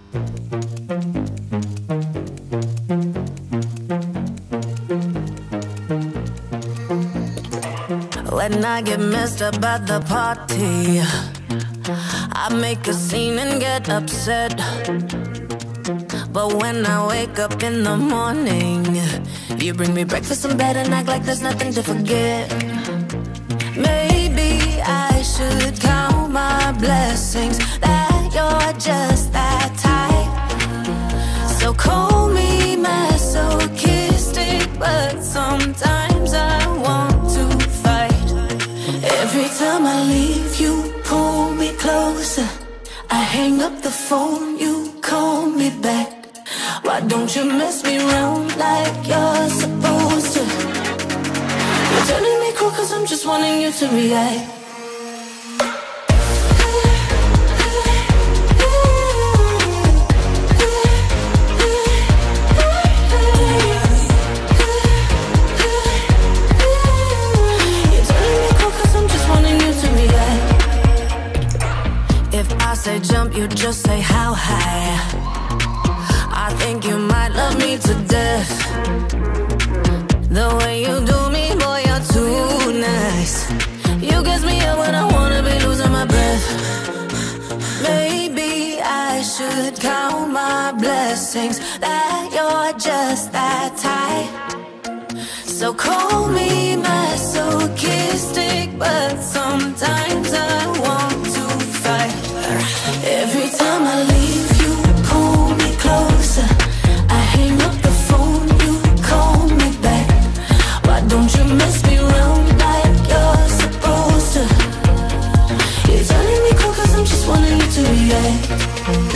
When I get messed up at the party, I make a scene and get upset. But when I wake up in the morning, you bring me breakfast in bed and act like there's nothing to forget. Maybe I should count my blessings that you're just that type. So call me masochistic, but sometimes I want to fight. Every time I leave, you pull me closer. I hang up the phone, you call me back. Why don't you mess me around like you're supposed to? You're turning me cool cause I'm just wanting you to react. Say jump, you just say how high. I think you might love me to death. The way you do me, boy, you're too nice. You gets me up when I wanna be losing my breath. Maybe I should count my blessings that you're just that type. So call me masochistic, but sometimes I want to fight. Every time I leave, you pull me closer. I hang up the phone, you call me back. Why don't you mess me around like you're supposed to? You're telling me cool cause I'm just wanting you to react.